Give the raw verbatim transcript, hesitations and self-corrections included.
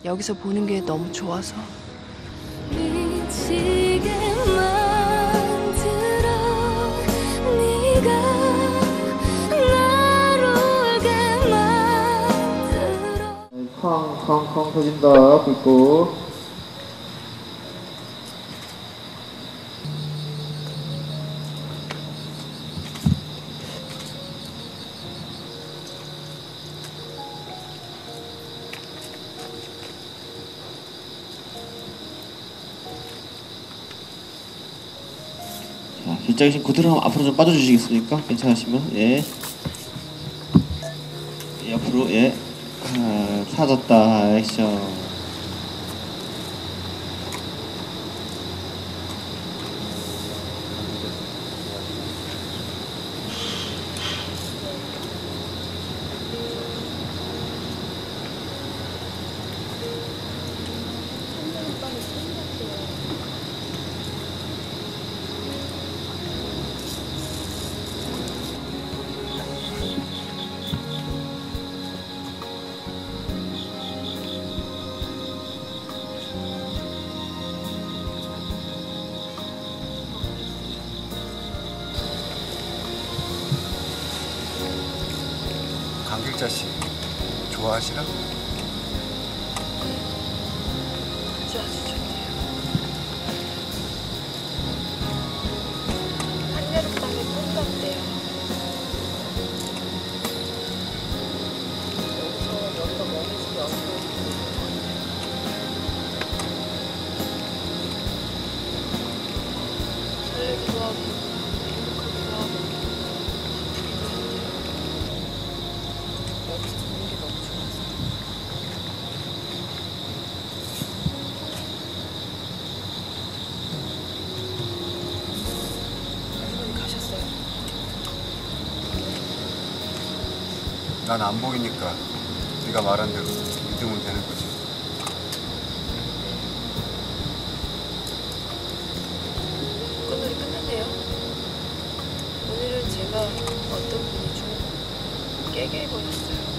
여기서 보는 게 너무 좋아서. 미치게 만들어 네가 날 울게 만들어. 쾅쾅쾅 터진다. 긁고. 자, 길장이신 그대로 앞으로 좀 빠져주시겠습니까? 괜찮으시면. 예. 옆으로. 예. 아, 사졌다. 액션. 강길자 씨 좋아하시나? 아주 아주 좋네요. 한여름밤의 꿈 같대요. 여기서 여기가 머리집이 어디로 설레기도 하고 행복하기도 하고 여기서 보는 게 너무 좋아서. 할머니 가셨어요? 난 안 보이니까 네가 말한 대로 믿으면 되는 거지. 꽃놀이 끝났네요. 오늘은 제가 어떤 분이 좀 깨게 해버렸어요.